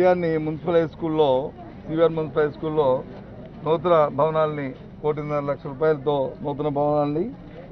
ఉదయాన్నే municipal high స్కూల్లో CVR municipal high స్కూల్లో నూతన భవనాల్ని 1.5 లక్షల రూపాయలతో నూతన భవనాల్ని,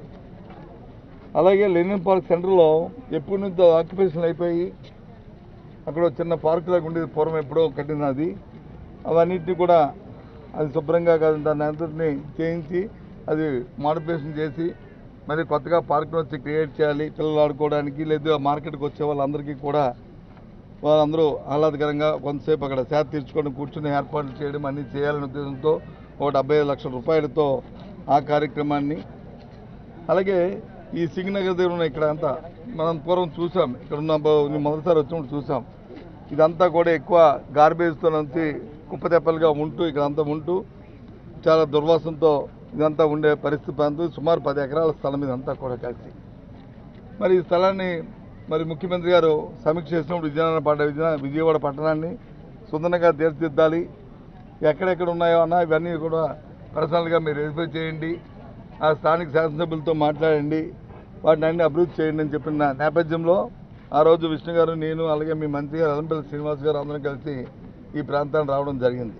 అలాగే లెనిన్ పార్క్ సెంటర్లో ఎప్పటి నుంచో ఆక్యుపేషన్ అయిపోయి అక్కడ చిన్న పార్క్ లాగా ఉండేది, పూర్వం ఎప్పుడో కట్టింది అది. అవన్నిటిని కూడా అది శుభ్రంగా కాదు దాన్ని అంతటిని చేయించి అది మోడిఫికేషన్ చేసి మరి కొత్తగా పార్క్ వచ్చి క్రియేట్ చేయాలి. పిల్లలు ఆడుకోవడానికి లేదా మార్కెట్కి వచ్చే వాళ్ళందరికీ కూడా వాళ్ళందరూ ఆహ్లాదకరంగా కొంతసేపు అక్కడ సేద తీర్చుకొని కూర్చుని ఏర్పాట్లు చేయడం అన్నీ చేయాలనే ఉద్దేశంతో 75 లక్షల రూపాయలతో ఆ కార్యక్రమాన్ని, అలాగే ఈ సింగనగర్ దగ్గర ఉన్న ఇక్కడ అంతా మనం పూర్వం చూసాం, ఇక్కడ ఉన్న మొదటిసారి వచ్చినప్పుడు చూసాం. ఇదంతా కూడా ఎక్కువ గార్బేజ్తో నుంచి కుప్పతెప్పలుగా ఉంటూ ఇక్కడంతా ఉంటూ చాలా దుర్వాసనతో ఇదంతా ఉండే పరిస్థితి ప్రాంతం. సుమారు 10 ఎకరాల స్థలం ఇదంతా కూడా కలిసి. మరి ఈ స్థలాన్ని మరి ముఖ్యమంత్రి గారు సమీక్ష చేసినప్పుడు విజయవాడ పట్టణాన్ని సుందరంగా తీర్చిదిద్దాలి, ఎక్కడెక్కడ ఉన్నాయో అన్న ఇవన్నీ కూడా పర్సనల్గా మీరు వెరిఫై చేయండి, ఆ స్థానిక శాసనసభ్యులతో మాట్లాడండి, వాటిని అన్ని అభివృద్ధి చేయండి అని చెప్పిన నేపథ్యంలో ఆ రోజు విష్ణు గారు, నేను, అలాగే మీ మంత్రి గారు అలంపల్లి శ్రీనివాస్ గారు అందరం కలిసి ఈ ప్రాంతాన్ని రావడం జరిగింది.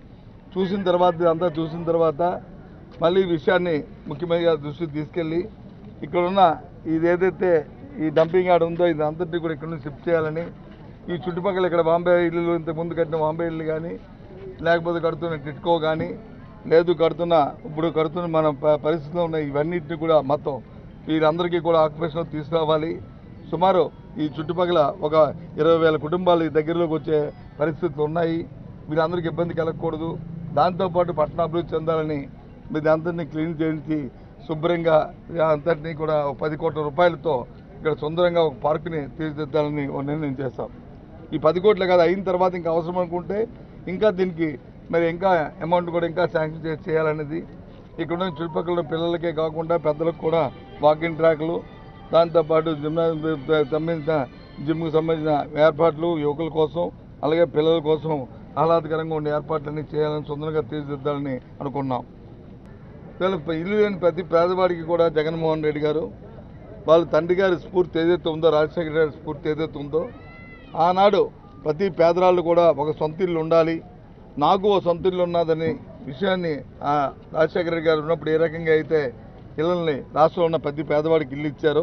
ఇదంతా చూసిన తర్వాత మళ్ళీ ఈ విషయాన్ని ముఖ్యమంత్రి గారి దృష్టికి తీసుకెళ్ళి ఇక్కడున్న ఇదేదైతే ఈ డంపింగ్ యార్డ్ ఉందో ఇది అంతటి కూడా ఇక్కడ నుంచి షిఫ్ట్ చేయాలని, ఈ చుట్టుపక్కల ఇక్కడ బాంబే ఇల్లు ఇంతకుముందు కట్టిన బాంబే ఇల్లు కానీ, లేకపోతే కడుతున్న టిట్కో కానీ, లేదు ఇప్పుడు కడుతున్న మన పరిస్థితిలో ఉన్న ఇవన్నిటిని కూడా మొత్తం వీరందరికీ కూడా ఆక్యుపేషన్ తీసుకురావాలి. సుమారు ఈ చుట్టుపక్కల ఒక 20,000 కుటుంబాలు ఈ దగ్గరలోకి వచ్చే పరిస్థితులు ఉన్నాయి. వీరందరికీ ఇబ్బంది కలగకూడదు. దాంతోపాటు పట్టణాభివృద్ధి చెందాలని మీరు అందరినీ క్లీన్ చేయించి శుభ్రంగా అంతటినీ కూడా 10 కోట్ల రూపాయలతో ఇక్కడ సుందరంగా ఒక పార్కుని తీర్చిదిద్దాలని నిర్ణయం చేస్తాం. ఈ 10 కోట్లు కాదు, అయిన తర్వాత ఇంకా అవసరం అనుకుంటే ఇంకా దీనికి మరి ఇంకా అమౌంట్ కూడా ఇంకా శాంక్షన్ చేయాలనేది. ఇక్కడ చుట్టుపక్కల పిల్లలకే కాకుండా పెద్దలకు కూడా వాకింగ్ ట్రాక్లు, దాంతోపాటు జిమ్కి సంబంధించిన ఏర్పాట్లు యువకుల కోసం అలాగే పిల్లల కోసం ఆహ్లాదకరంగా ఉండే ఏర్పాట్లన్నీ చేయాలని సుందరంగా తీర్చిదిద్దాలని అనుకున్నాం. ఇల్లు లేని ప్రతి పేదవాడికి కూడా జగన్మోహన్ రెడ్డి గారు వాళ్ళ తండ్రి గారి స్ఫూర్తి ఏదైతే ఉందో, రాజశేఖర గారి స్ఫూర్తి ఏదైతే ఉందో, ఆనాడు ప్రతి పేదరాళ్ళు కూడా ఒక సొంత ఇల్లు ఉండాలి, నాకు ఓ సొంత ఇల్లు ఉన్నదని విషయాన్ని రాజశేఖర రెడ్డి గారు ఉన్నప్పుడు ఏ రకంగా అయితే ఇళ్ళని రాష్ట్రంలో ఉన్న ప్రతి పేదవాడికి ఇల్లు ఇచ్చారో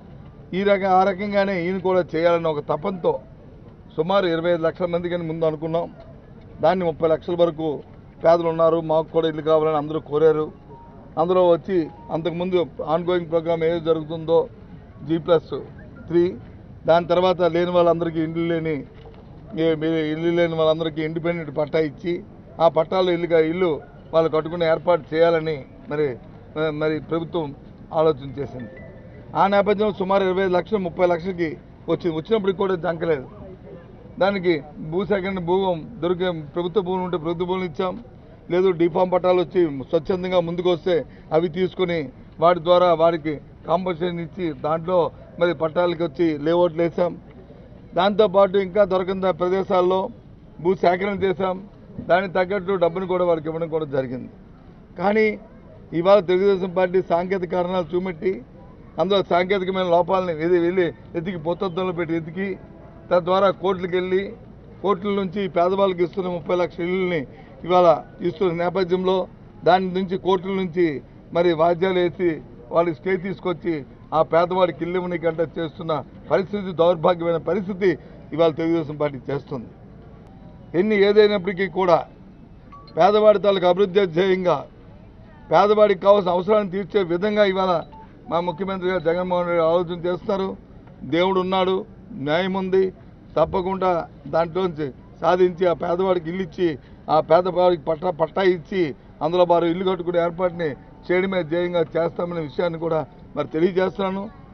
ఆ రకంగానే ఈయన కూడా చేయాలని ఒక తపంతో సుమారు 25 లక్షల మంది కానీ ముందు అనుకున్నాం. దాన్ని 30 లక్షల వరకు పేదలు ఉన్నారు, మాకు కూడా ఇల్లు కావాలని అందరూ కోరారు. అందులో వచ్చి అంతకుముందు ఆన్గోయింగ్ ప్రోగ్రామ్ ఏదో జరుగుతుందో G+3, దాని తర్వాత లేని వాళ్ళందరికీ ఇల్లు లేని వాళ్ళందరికీ ఇండిపెండెంట్ పట్టా ఇచ్చి ఆ పట్టాలో ఇల్లు వాళ్ళు కట్టుకునే ఏర్పాటు చేయాలని మరి ప్రభుత్వం ఆలోచన చేసింది. ఆ నేపథ్యంలో సుమారు 25 లక్షలు 30 లక్షలకి వచ్చినప్పటికి కూడా జంకలేదు. దానికి భూసేకరణ దొరికే ప్రభుత్వ భూములు ఉంటే ప్రభుత్వ భూములు ఇచ్చాం, లేదు డిఫామ్ పట్టాలు వచ్చి స్వచ్ఛందంగా ముందుకు వస్తే అవి తీసుకుని వాటి ద్వారా వారికి కాంపన్సేషన్ ఇచ్చి దాంట్లో మరి పట్టాలకి వచ్చి లేఅవుట్లు వేసాం. దాంతోపాటు ఇంకా దొరకని ప్రదేశాల్లో భూ సేకరణ చేశాం, దానికి తగ్గట్టు డబ్బును కూడా వారికి ఇవ్వడం కూడా జరిగింది. కానీ ఇవాళ తెలుగుదేశం పార్టీ సాంకేతిక కారణాలు చూపెట్టి అందులో సాంకేతికమైన లోపాలని వెళ్ళి ఎతికి పొత్తత్వంలో పెట్టి ఎతికి తద్వారా కోర్టులకు వెళ్ళి కోర్టుల నుంచి పేదవాళ్ళకి ఇస్తున్న 30 లక్షల ఇళ్ళని ఇవాళ ఇస్తున్న నేపథ్యంలో దాని నుంచి కోర్టుల నుంచి మరి వాద్యాలు వేసి వాళ్ళకి స్టే తీసుకొచ్చి ఆ పేదవాడికి ఇల్లు ఇవ్వని కంటే చేస్తున్న పరిస్థితి, దౌర్భాగ్యమైన పరిస్థితి ఇవాళ తెలుగుదేశం పార్టీ చేస్తుంది. ఏదైనప్పటికీ కూడా పేదవాడి తాలూకు అభివృద్ధి ధ్యేయంగా పేదవాడికి కావాల్సిన అవసరాలను తీర్చే విధంగా ఇవాళ మా ముఖ్యమంత్రి గారు జగన్మోహన్ రెడ్డి ఆలోచన చేస్తున్నారు. దేవుడు ఉన్నాడు, న్యాయం ఉంది, తప్పకుండా దాంట్లోంచి సాధించి ఆ పేదవాడికి ఇల్లు ఇచ్చి ఆ పేదవాడికి పట్టా ఇచ్చి అందులో వారు ఇల్లు కట్టుకునే ఏర్పాటుని చేయడమే ధ్యేయంగా చేస్తామనే విషయాన్ని కూడా మరి తెలియజేస్తున్నాను.